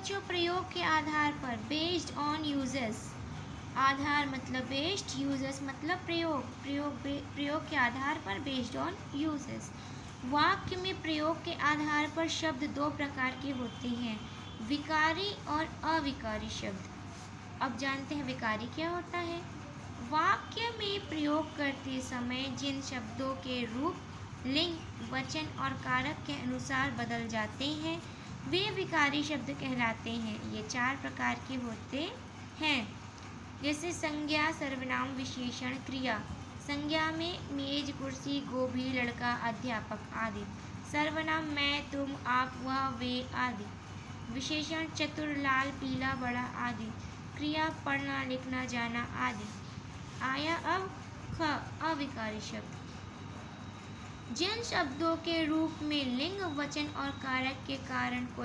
बच्चों प्रयोग के आधार पर, बेस्ड ऑन यूजेस। आधार मतलब बेस्ड, यूजेस मतलब प्रयोग के आधार पर, बेस्ड ऑन यूजेस। वाक्य में प्रयोग के आधार पर शब्द दो प्रकार के होते हैं, विकारी और अविकारी शब्द। अब जानते हैं विकारी क्या होता है। वाक्य में प्रयोग करते समय जिन शब्दों के रूप लिंग, वचन और कारक के अनुसार बदल जाते हैं वे विकारी शब्द कहलाते हैं। ये चार प्रकार के होते हैं, जैसे संज्ञा, सर्वनाम, विशेषण, क्रिया। संज्ञा में मेज, कुर्सी, गोभी, लड़का, अध्यापक आदि। सर्वनाम मैं, तुम, आप, वह, वे आदि। विशेषण चतुर, लाल, पीला, बड़ा आदि। क्रिया पढ़ना, लिखना, जाना आदि। आया अब ख, अविकारी शब्द। जिन शब्दों के रूप में लिंग, वचन और कारक के कारण